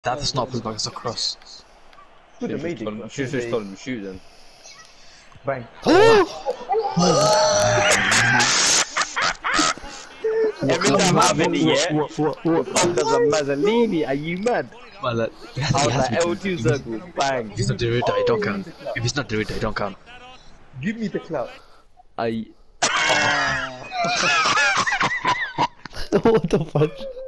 That's not push back, it's a cross. Should have just told him to shoot then. Bang. Every time I have it, yeah. What? Because of Mazzolini, are you mad? Well, I was like L2 circle, bang. If it's not Derrida, it don't count. If it's not Derrida, it don't count. Give me the clout. I. What the fuck?